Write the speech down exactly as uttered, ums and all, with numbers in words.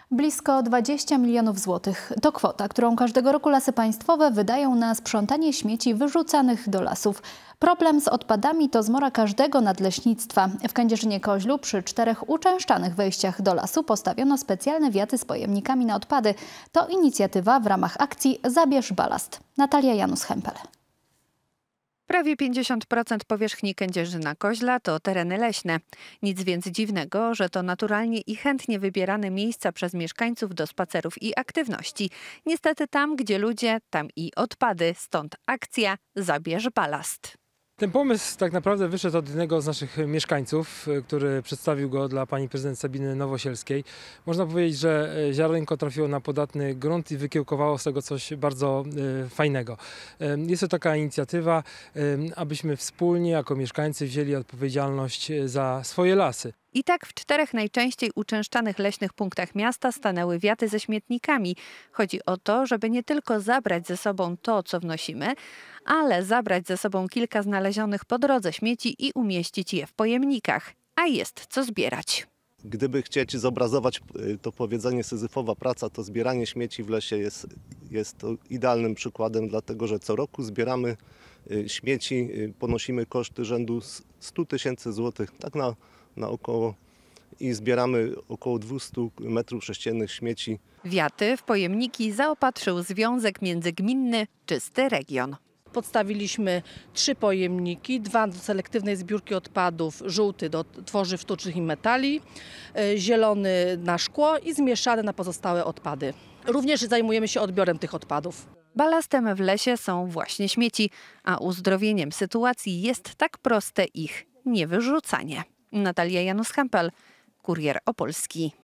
Blisko dwadzieścia milionów złotych to kwota, którą każdego roku Lasy Państwowe wydają na sprzątanie śmieci wyrzucanych do lasów. Problem z odpadami to zmora każdego nadleśnictwa. W Kędzierzynie-Koźlu przy czterech uczęszczanych wejściach do lasu postawiono specjalne wiaty z pojemnikami na odpady. To inicjatywa w ramach akcji Zabierz balast. Natalia Janus-Hempel. Prawie pięćdziesiąt procent powierzchni Kędzierzyna-Koźla to tereny leśne. Nic więc dziwnego, że to naturalnie i chętnie wybierane miejsca przez mieszkańców do spacerów i aktywności. Niestety tam, gdzie ludzie, tam i odpady. Stąd akcja Zabierz balast. Ten pomysł tak naprawdę wyszedł od jednego z naszych mieszkańców, który przedstawił go dla pani prezydent Sabiny Nowosielskiej. Można powiedzieć, że ziarenko trafiło na podatny grunt i wykiełkowało z tego coś bardzo fajnego. Jest to taka inicjatywa, abyśmy wspólnie jako mieszkańcy wzięli odpowiedzialność za swoje lasy. I tak w czterech najczęściej uczęszczanych leśnych punktach miasta stanęły wiaty ze śmietnikami. Chodzi o to, żeby nie tylko zabrać ze sobą to, co wnosimy, ale zabrać ze sobą kilka znalezionych po drodze śmieci i umieścić je w pojemnikach. A jest co zbierać. Gdyby chcieć zobrazować to powiedzenie syzyfowa praca, to zbieranie śmieci w lesie jest, jest to idealnym przykładem, dlatego że co roku zbieramy śmieci, ponosimy koszty rzędu stu tysięcy złotych, tak na, na około, i zbieramy około dwieście metrów sześciennych śmieci. Wiaty w pojemniki zaopatrzył Związek Międzygminny Czysty Region. Podstawiliśmy trzy pojemniki, dwa do selektywnej zbiórki odpadów, żółty do tworzyw sztucznych i metali, zielony na szkło i zmieszany na pozostałe odpady. Również zajmujemy się odbiorem tych odpadów. Balastem w lesie są właśnie śmieci, a uzdrowieniem sytuacji jest tak proste ich niewyrzucanie. Natalia Janus-Hempel, Kurier Opolski.